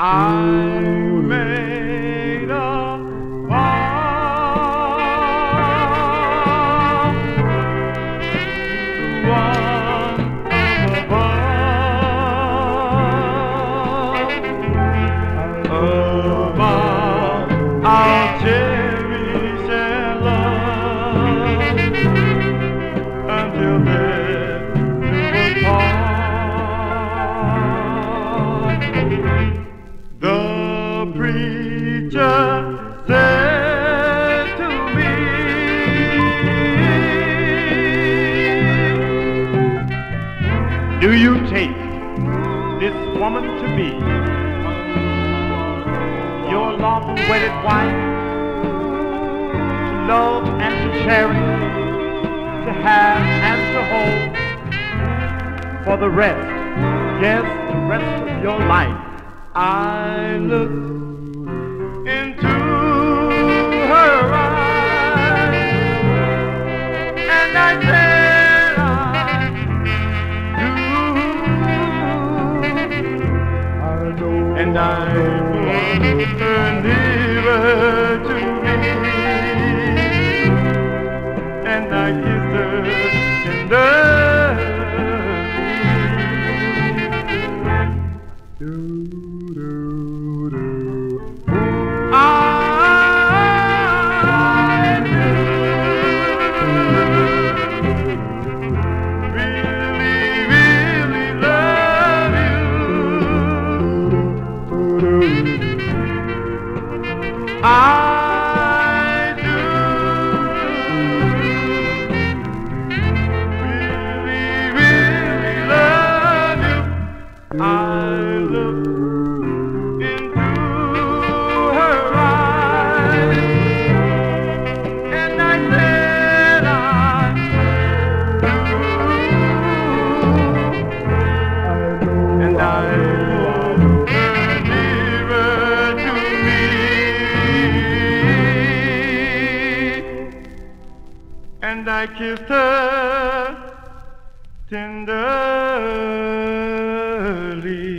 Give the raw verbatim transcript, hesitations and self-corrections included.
I made a vow to one above, about our cherish and love until death do us part. The preacher said to me, do you take this woman to be your lawful wedded wife, to love and to cherish, to have and to hold for the rest, yes, the rest of your life? I looked into her eyes and I said I do, and I put her nearer to me and I kissed her tenderly. I do really, really love you. I look into her eyes and I said I do, and I and I kissed her tenderly.